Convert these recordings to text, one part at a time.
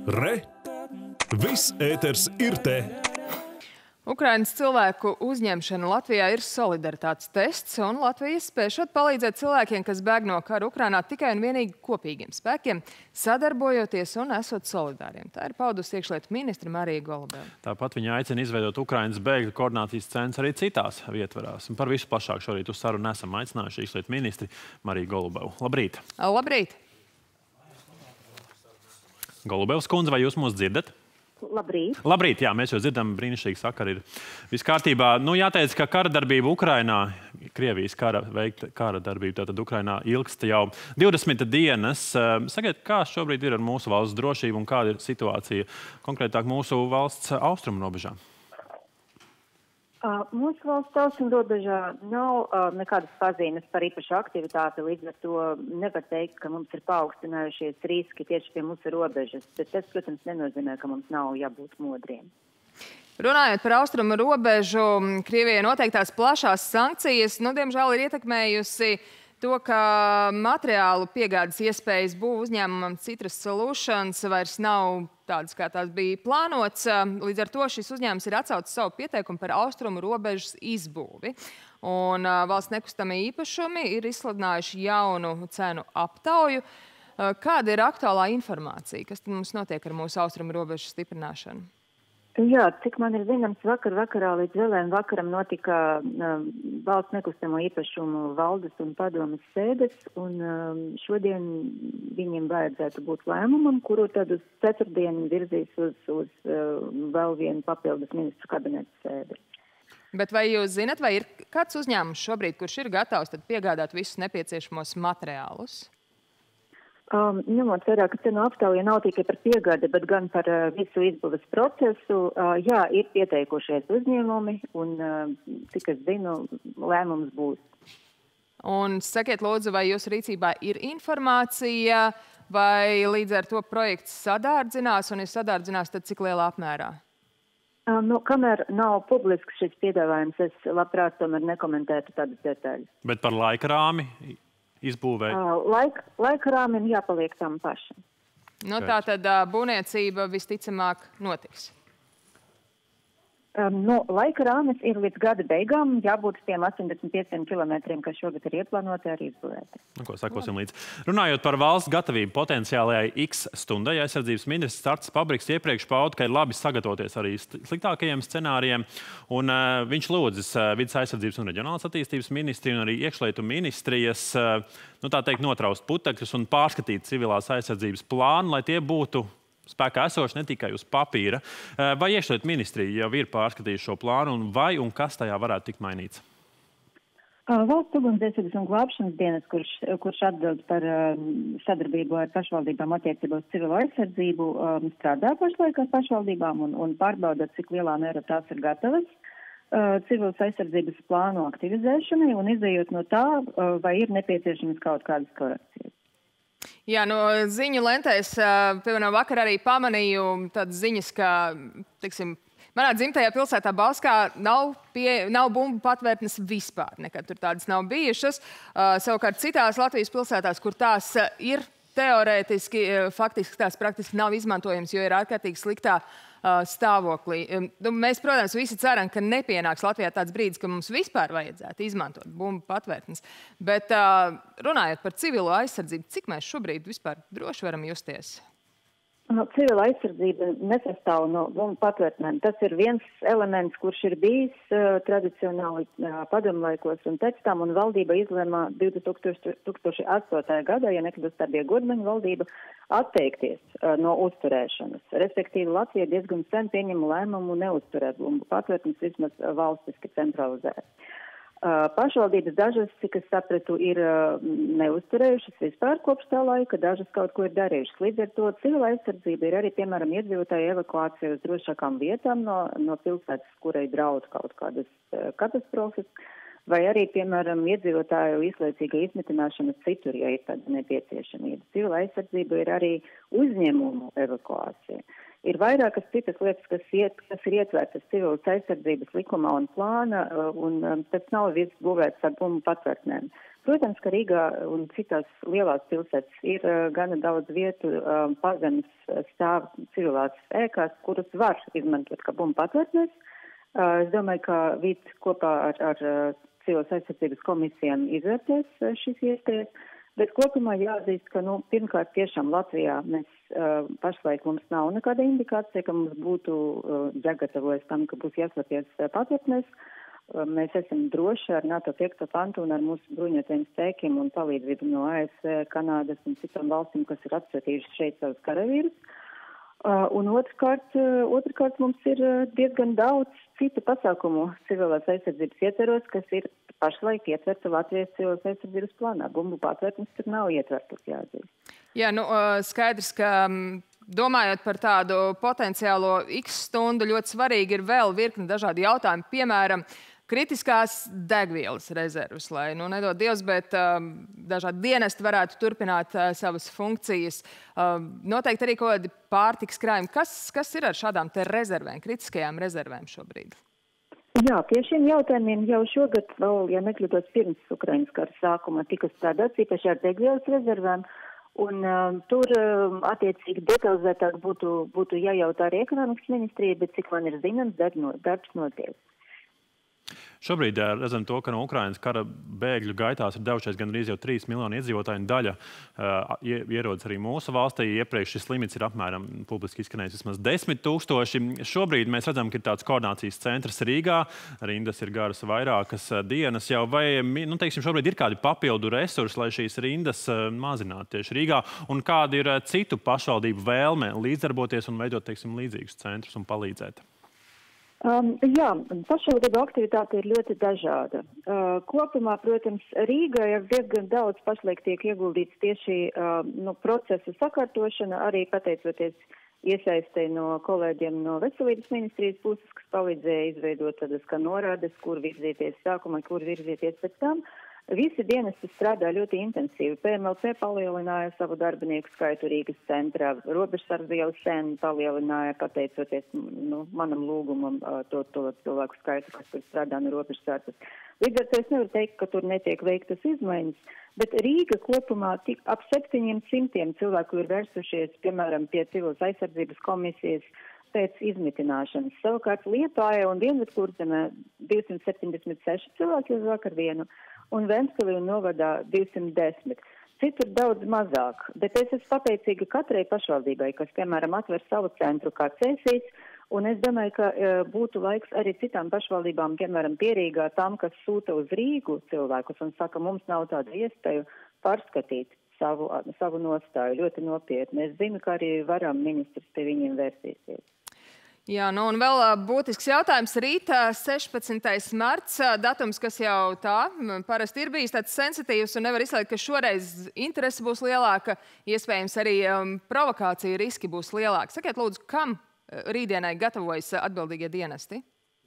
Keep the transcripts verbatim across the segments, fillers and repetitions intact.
Re! Viss ēters ir te! Ukrainas cilvēku uzņemšana Latvijā ir solidaritātes tests, un Latvija spēšot palīdzēt cilvēkiem, kas bēg no kara Ukrainā tikai un vienīgi kopīgiem spēkiem, sadarbojoties un esot solidāriem. Tā ir paudusi iekšlietu ministre Marija Golubeva. Tāpat viņa aicina izveidot Ukrainas bēgļu koordinācijas centrs arī citās vietvarās. Un par visu plašāk šorīt uz sarunu esam aicinājuši iekšlietu ministri Mariju Golubevu. Labrīt! Labrīt! Golubevs kundze, vai jūs mūs dzirdat? Labrīt. Labrīt, jā, mēs jau dzirdam, brīnišķīgi sakari ir viss kārtībā. Nu, jāteic, ka kara darbība Ukrainā, Krievijas kara veikta kara darbība, tātad Ukrainā ilgst jau divdesmit dienas. Sakiet, kā šobrīd ir ar mūsu valsts drošību un kāda ir situācija konkrētāk mūsu valsts austrumu robežā? Uh, mūsu valsts austrumu robežā nav uh, nekādas pazīmes par īpašu aktivitāti, līdz ar to nevar teikt, ka mums ir paaugstinājušies riski tieši pie mūsu robežas, bet tas, protams, nenozīmē, ka mums nav jābūt modriem. Runājot par austrumu robežu, Krievijai noteiktās plašās sankcijas, nu, diemžēl ir ietekmējusi to, ka materiālu piegādes iespējas būvu uzņēmumam Citrus Solutions vairs nav tādas, kā tās bija plānots. Līdz ar to šis uzņēmums ir atsaucis savu pieteikumu par austrumu robežas izbūvi. Un valsts nekustamie īpašumi ir izsludinājuši jaunu cenu aptauju. Kāda ir aktuālā informācija? Kas tad mums notiek ar mūsu austrumu robežu stiprināšanu? Jā, cik man ir zināms, vakar vakarā līdz vēlēm vakaram notika uh, valsts nekustamo īpašumu valdes un padomes sēdes, un uh, šodien viņiem vajadzētu būt lēmumam, kuru tad uz ceturtdienu virzīs uz, uz uh, vēl vienu papildus ministru kabinetu sēdi. Bet vai jūs zinat, vai ir kāds uzņēmums šobrīd, kurš ir gatavs tad piegādāt visus nepieciešamos materiālus? Um, ņemot vērā, ka cenu aptauja nav tikai par piegādi, bet gan par uh, visu izbūves procesu, uh, jā, ir pieteikušies uzņēmumi, un, uh, cik es zinu, lēmums būs. Un sakiet, lūdzu, vai jūsu rīcībā ir informācija, vai līdz ar to projekts sadārdzinās, un ja sadārdzinās, tad cik lielā apmērā? Uh, nu, kamēr nav publisks šis piedāvājums, es labprāt tomēr nekomentētu tādas detaļas. Bet par laika rāmi izbūvē? Uh, laika, laika rāmim jāpaliek tam pašam. Nu, tā tad uh, būvniecība visticamāk notiks. Um, nu, laika rāmis ir līdz gada beigām jābūt tiem astoņdesmit pieciem kilometriem, kas šogad ir ieplānoti arī izbūvēti. Nu, ko sakosim līdz. Runājot par valsts gatavību potenciālajai X stundai, aizsardzības ministrs Artis Pabriks iepriekš pauda, ka ir labi sagatavoties arī sliktākajiem scenārijiem. Un uh, viņš lūdzis uh, vides aizsardzības un reģionālās attīstības ministri un arī iekšlietu ministrijas uh, nu, tā teikt, notraust putekļus un pārskatīt civilās aizsardzības plānu, lai tie būtu spēkā esoši ne tikai uz papīra. Vai iekšlietu ministrija jau ir pārskatījuši šo plānu, un vai un kas tajā varētu tikt mainīts? Valsts ugunsdzēsības un glābšanas dienas, kurš, kurš atbild par um, sadarbību ar pašvaldībām attiecībā uz civilo aizsardzību, um, strādā pašlaik ar pašvaldībām un, un pārbauda, cik lielā mērā tās ir gatavas uh, civilas aizsardzības plānu aktivizēšanai un izējot no tā, uh, vai ir nepieciešamas kaut kādas korekcijas. Jā, no ziņu lentēs, piemēram, vakar arī pamanīju tādas ziņas, ka, tiksim, manā dzimtajā pilsētā Bauskā nav, pie, nav bumbu patvērtnes vispār. Nekad tur tādas nav bijušas. Savukārt citās Latvijas pilsētās, kur tās ir teorētiski, faktiski tās praktiski nav izmantojams, jo ir ārkārtīgi sliktā stāvoklī. Mēs, protams, visi ceram, ka nepienāks Latvijā tāds brīdis, ka mums vispār vajadzētu izmantot bumbu patvērtnes. Bet runājot par civilo aizsardzību, cik mēs šobrīd vispār droši varam justies? Civila aizsardzība nesastāv no bumbu patvērtnēm. Tas ir viens elements, kurš ir bijis uh, tradicionāli uh, padomlaikos un pēc tam, un valdība izlēma divi tūkstoši astotajā gadā, ja nekļūst tā bija Godmaņa valdība, atteikties uh, no uzturēšanas. Respektīvi, Latvija diezgan sen pieņem lēmumu neuzturēt bumbu patvērtnes, vismaz valstiski centralizēt. Uh, pašvaldības dažas, cik es sapratu, ir uh, neuzturējušas vispār kopš tā laika, dažas kaut ko ir darījušas. Līdz ar to civila aizsardzība ir arī, piemēram, iedzīvotāju evakuācija uz drošākām vietām no, no pilsētas, kurai draud kaut kādas uh, katastrofas, vai arī, piemēram, iedzīvotāju izlaicīga izmitināšana citur, ja ir tāda nepieciešamība. Civila aizsardzība ir arī uzņēmumu evakuācija. Ir vairākas citas lietas, kas, iet, kas ir ietvērtas civilas aizsardzības likumā un plāna, un tas nav viss būvēts ar bumbu patvērtnēm. Protams, ka Rīgā un citās lielās pilsētas ir uh, gana daudz vietu uh, pazemes stāv civilās ēkās, kuras var izmantot kā bumbu patvērtnes. Uh, es domāju, ka Vīts kopā ar, ar uh, civilās aizsardzības komisijām izvērtēs uh, šīs iespējas, bet kopumā jāatzīst, ka, nu, pirmkārt, tiešām Latvijā mēs uh, pašlaik mums nav nekāda indikācija, ka mums būtu uh, jāgatavojas tam, ka būs jāslēpjas uh, patvērtnes. Mēs esam droši ar NATO piekto pantu un ar mūsu bruņotajiem spēkiem un palīdzību no A S V, Kanādas un citām valstīm, kas ir atsūtījušas šeit savus karavīrus. Un otrkārt, otrkārt mums ir diezgan daudz citu pasākumu civilās aizsardzības ietveros, kas ir pašlaik ietverta Latvijas civilās aizsardzības plānā. Bumbu patvērtnes tur nav ietvertas, jāatzīst. Jā, nu skaidrs, ka domājot par tādu potenciālo X stundu, ļoti svarīgi ir vēl virkni dažādi jautājumi, piemēram, kritiskās degvielas rezervas, lai, nu, nedod Dievs, bet um, dažādi dienesti varētu turpināt uh, savas funkcijas. Um, noteikti arī kaut kādi pārtikas krājumi. Kas, kas ir ar šādām te rezervēm, kritiskajām rezervēm šobrīd? Jā, pie šiem jautājumiem jau šogad, vēl, ja nekļūtos pirms Ukrainas kara sākuma, tika strādāts īpaši ar degvielas rezervēm. Un uh, tur uh, attiecīgi detalizētāk būtu, būtu jājautā arī ekonomikas ministrija, bet cik man ir zināms, darbs notiek. Šobrīd redzam to, ka no Ukrainas kara bēgļu gaitās ir devušies gandrīz jau trīs miljoni iedzīvotāju, un daļa uh, ierodas arī mūsu valstī. Iepriekš šis limits ir apmēram publiski izskanējis vismaz desmit tūkstoši. Šobrīd mēs redzam, ka ir tāds koordinācijas centrs Rīgā. Rindas ir garas vairākas dienas jau. Vai, nu, teiksim, šobrīd ir kādi papildu resursi, lai šīs rindas uh, mazinātu tieši Rīgā? Un kāda ir uh, citu pašvaldību vēlme līdzdarboties un veidot, teiksim, līdzīgus centrus un palīdzēt? Um, jā, pašvaldību aktivitāte ir ļoti dažāda. Uh, kopumā, protams, Rīgā jau diezgan daudz pašlaik tiek ieguldīts tieši uh, nu, procesu sakārtošana, arī pateicoties iesaistē no kolēģiem no veselības ministrijas puses, kas palīdzēja izveidot tādas kā norādes, kur virzīties sākumā, kur virzīties pēc tam. Visi dienesti strādā ļoti intensīvi. P M L C palielināja savu darbinieku skaitu Rīgas centrā. Robežsardze jau sen palielināja, pateicoties nu, manam lūgumam, to, to cilvēku skaitu, kas tur strādā no robežsardzes. Līdz ar to es nevaru teikt, ka tur netiek veiktas izmaiņas, bet Rīga kopumā tik ap septiņiem simtiem cilvēku ir vērsušies, piemēram, pie civilas aizsardzības komisijas pēc izmitināšanas. Savukārt Liepājā un Dienvidkurzemē divsimt septiņdesmit seši cilvēki uz vakar vienu, un Ventspilī un novadā divsimt desmit. Citur daudz mazāk, bet es esmu pateicīga katrai pašvaldībai, kas, piemēram, atver savu centru kā Cēsīs, un es domāju, ka e, būtu laiks arī citām pašvaldībām, piemēram, Pierīgā tam, kas sūta uz Rīgu cilvēkus un saka, mums nav tāda iespēja pārskatīt savu, savu nostāju ļoti nopietni. Es zinu, ka arī varam ministrs pie viņiem vērsīsies. Jā, nu un vēl būtisks jautājums. Rītā sešpadsmitais marts, datums, kas jau tā parasti ir bijis tāds sensitīvs un nevar izslēgt, ka šoreiz interese būs lielāka, iespējams arī um, provokācija riski būs lielāki. Sakiet, lūdzu, kam rītdienai gatavojas atbildīgie dienesti?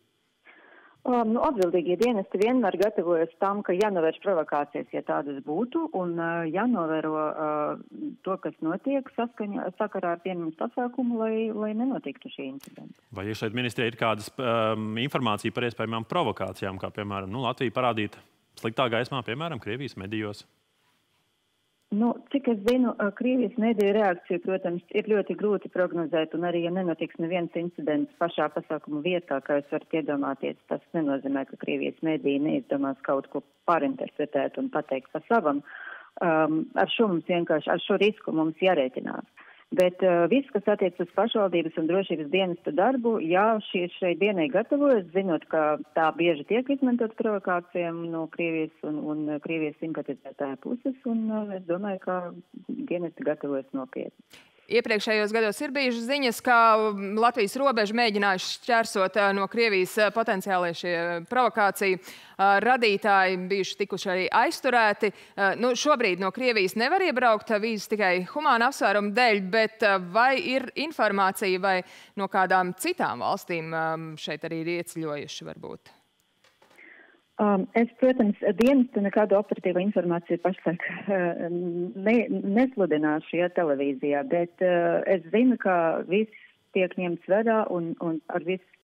Um, nu, atbildīgie dienesti vienmēr gatavojas tam, ka jānovērš provokācijas, ja tādas būtu, un uh, jānovēro uh, to, kas notiek saskaņā, sakarā ar pieņemt pasākumu, lai, lai nenotiktu šī incidenta. Vai iekšlietu ministrijai ir kādas um, informācija par iespējamām provokācijām, kā, piemēram, nu, Latvija parādīt sliktā gaismā, piemēram, Krievijas medijos? Nu, cik es zinu, Krievijas mediju reakciju, protams, ir ļoti grūti prognozēt, un arī, ja nenotiks neviens incidents pašā pasākuma vietā, kā jūs varat iedomāties, tas nenozīmē, ka Krievijas mediji neizdomās kaut ko pārinterpretēt un pateikt pa savam. Um, ar šo mums vienkārši, ar šo risku mums jārēķinās. Bet uh, viss, kas attiec uz pašvaldības un drošības dienestu darbu, jā, šī, šai dienai gatavojas, zinot, ka tā bieži tiek izmantot provokācijām no Krievijas un, un Krievijas simpatizētāja puses, un uh, es domāju, ka dienesti gatavojas nopietni. Iepriekšējos gados ir bijušas ziņas, ka Latvijas robežu mēģinājuši šķērsot no Krievijas potenciālie šie provokāciju radītāji, bijuši tikuši arī aizturēti. Nu, šobrīd no Krievijas nevar iebraukt vīzas tikai humāna apsvērumu dēļ, bet vai ir informācija vai no kādām citām valstīm šeit arī ir ieceļojuši varbūt? Um, es, protams, dienestu nekādu operatīvu informāciju pašlaik uh, ne, nesludināšu ja, televīzijā, bet uh, es zinu, ka viss tiek ņemts vērā un, un ar visu